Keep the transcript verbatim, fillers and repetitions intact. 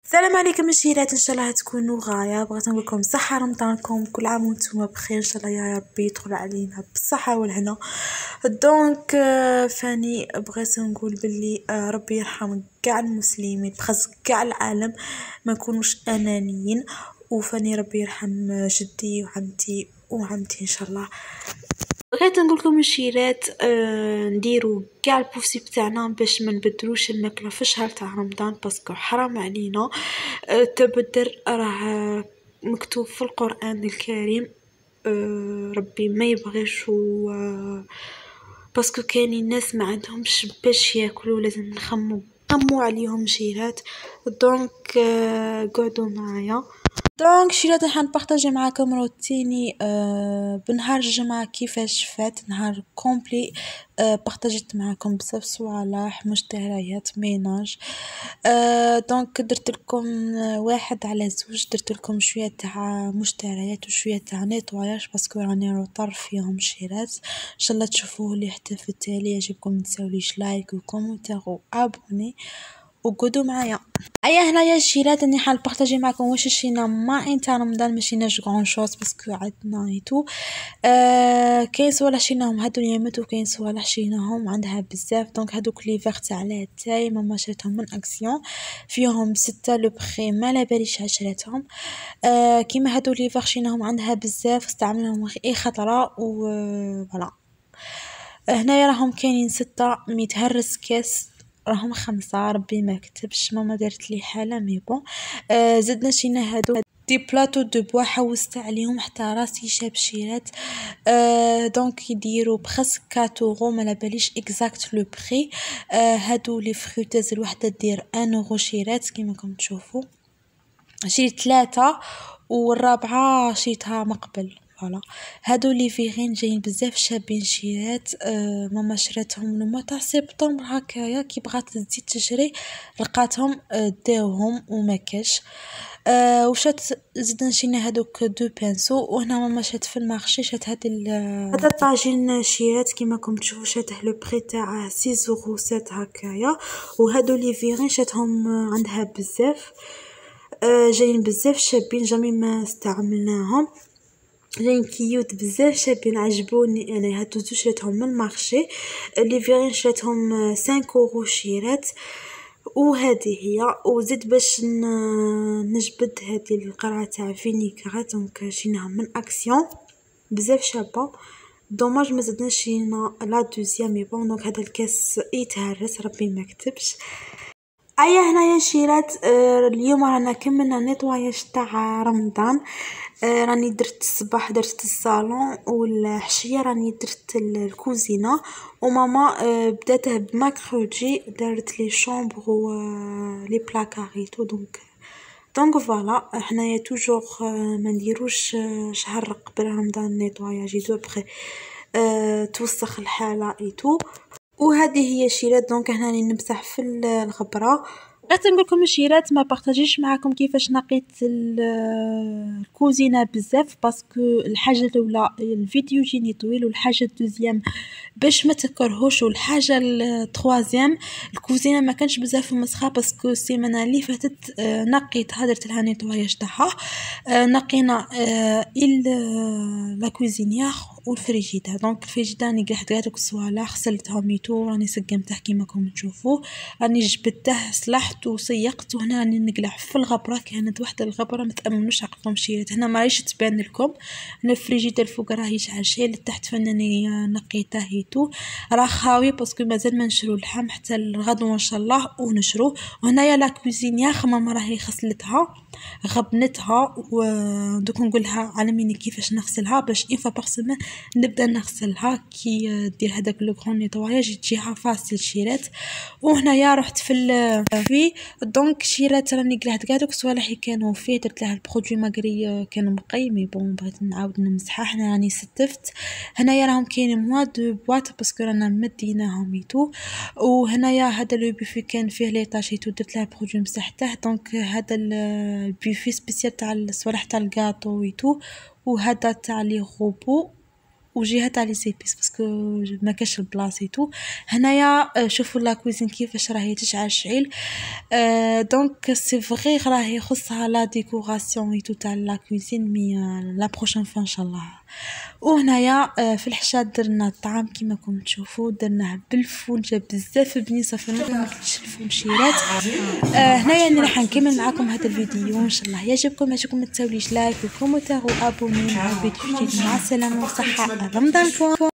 السلام عليكم الشيرات، ان شاء الله تكونوا غايه. بغيت نقول لكم صحه رمضانكم، كل عام وانتم بخير ان شاء الله يا ربي يدخل علينا بالصحه والهنا. دونك آه، فاني بغيت نقول باللي آه، ربي يرحم كاع المسلمين، بخاص كاع العالم، ما نكونوش انانيين. وفاني ربي يرحم جدي وعمتي وعمتي ان شاء الله. بغيت نقول لكم الشيرات آه نديروا كاع البوسي بتاعنا باش ما نبدلوش الماكله في الشهر تاع رمضان، باسكو حرام علينا. آه تبدر راه مكتوب في القرآن الكريم. آه ربي ما يبغيش و آه باسكو كاينين ناس ما عندهمش باش ياكلوا، لازم نخمو نخمو عليهم شيرات. دونك آه قعدوا معايا. دونك شيرات راح نبارطاجي معاكم روتيني آه بنهار الجمعة كيفاش فات نهار كومبلي. آه بارطاجيت معاكم بزاف صوالح مشتريات ميناج. آه دونك درت لكم واحد على زوج، درت لكم شويه تاع مشتريات وشويه تاع نيطواياج باسكو راني روطر فيهم شيرات. ان شاء الله تشوفوه لي حتى في التالي. يعجبكم متساوليش لايك وكومنتير وابوني وقعدوا معايا. ايا هنايا الشيرات اني حال بارطاجي معكم واش شينا ما انت رمضان ماشي ناش غون شوز باسكو عندنا ايتو. آه كاين صوالح شيناهم هادو اليامات وكاين صوالح شيناهم عندها بزاف. دونك هادوك لي فيغ تاع لاتاي ماما شريتهم من اكسيون، فيهم ستة لو بخي ما لا باليش عشرتهم. آه كيما هادو لي فيغ شيناهم عندها بزاف، استعملهم اي خطره و فوالا. هنايا راهم كاينين ستة ميتهرس كاس، راهم خمسة ربي ما كتبش، ماما دارت لي حاله مي بون. آه زدنا شينا هادو دي بلاطو دو بوا، حوست عليهم حتى راسي شاب شيرات. آه دونك يديروا بخس كاتورو ما باليش اكزاكت لو بري. آه هادو لي فروتاز الوحده دير ان اورو شيرات كيما راكم تشوفوا. شريت ثلاثة والرابعة شريتها مقبل. فوالا هادو لي فيغين جايين بزاف شابين شيرات. آه ماما شراتهم لما تاع سبتمبر هكايا، كي بغات تزيد تشري لقاتهم آه داوهم وما كاش. آه وشات زدنا شينا هادوك دو بانسو. وهنا ماما شات في المارشي شات هاد هذا الطاجين شيرات كيما راكم تشوفوا شاته لو بري تاع ستة يورو سبعة هكايا. وهادو لي فيغين شاتهم عندها بزاف. آه جايين بزاف شابين جامي ما استعملناهم، جايين كيوت بزاف شابين عجبوني انا. هادو زوج شريتهم من المارشي. لي فيغين شريتهم خمسة اورو شيرات. وهذه هي وزيد باش نجبد هذه القرعه تاع فينيكرا. دونك شيناها من اكسيون بزاف شابه. دوماج ما زدناش شينا لا دوزيام مي بون. دونك هذا الكاس يتهرس ربي ما كتبش. ايا هنايا شيرات آه اليوم رانا كملنا نيطواياج تاع رمضان. آه راني درت الصباح درت الصالون والحشيه راني درت الكوزينه. وماما آه بداته بماكروجي دارت لي شومبر و آه لي بلاكاريتو. دونك دونك فوالا حنايا توجور آه ما نديروش آه شهر قبل رمضان نيطواياج دو بخي آه توسخ الحاله ايتو. وهذه هي شيرات. دونك هنا راني نمسح في الغبره. بغيت نقول لكم الشيرات ما بارطاجيش معكم كيفاش نقيت الكوزينه بزاف باسكو الحاجه الاولى الفيديو يجيني طويل، والحاجه الدوزيام باش ما تكرهوش، والحاجه الثروازيام الكوزينه ما كانش بزاف مسخه باسكو السيمانه اللي فاتت آه نقيتها درت لها نيطواياج تاعها. آه نقينا آه ال لا كوزينيير والفريجيدار. دونك الفريجيدار راني قلعت قاع دوك الصوالح غسلتهم ميتو راني سقمته كيما راكم تشوفوا. راني جبدته صلحت وسيقت. وهنا راني نقلع في الغبره، كانت واحده الغبره ما تامنوش عقلكم شيرات. هنا ما ريش تبان لكم انا الفريجيدار الفوق راه يشعل شي لتحت فناني نقيته هيتو راه خاوي باسكو مازال ما نشرو اللحم حتى الغدوه ان شاء الله ونشرو. وهنايا لا كوزينيير ماما راهي غسلتها غبنتها ودوك نقولها علميني كيفاش نغسلها باش اون فوا باغ سيمين نبدا نغسلها كي دير هذاك لو غون نيطواياج تجيها فاسيل شيرات. وهنايا رحت في في دونك شيرات راني قلعت كاع دوك الصوالح كانوا فيه درت لها البرودوي ماغري كان بقي مي بون بغيت نعاود نمسحها. حنا راني ستفت. هنايا راهم كاين موا دو بواط باسكو رانا مديناهم ميتو. وهنايا هذا لو بوفي كان فيه ليطاج تو درت لها البرودوي مسحته. دونك هذا البوفي سبيسيال تاع الصوالح تاع الكاطو ويتو. وهذا تاع لي غوبو وجهه تاع لي زيبيس باسكو ما كاش البلاصيتو. هنايا شوفوا لا كوزين كيفاش راهي تشعل شعيل. أه دونك سي فغي راهي يخصها لا ديكوراسيون اي تو تاع لا كوزين مي لا بروشين فوا ان شاء الله. وهنايا أه في الحشا درنا الطعام كيما راكم تشوفوا درناه بالفول جا بزاف بنين صافي ما قلتش الفول شيرات. أه هنايا انا راح نكمل معكم هذا الفيديو ان شاء الله يعجبكم. يعجبكم ما تنساوليش لايك وكومنتير وابوني مع فيديو جديد. مع السلامه وصحه رمضانكم.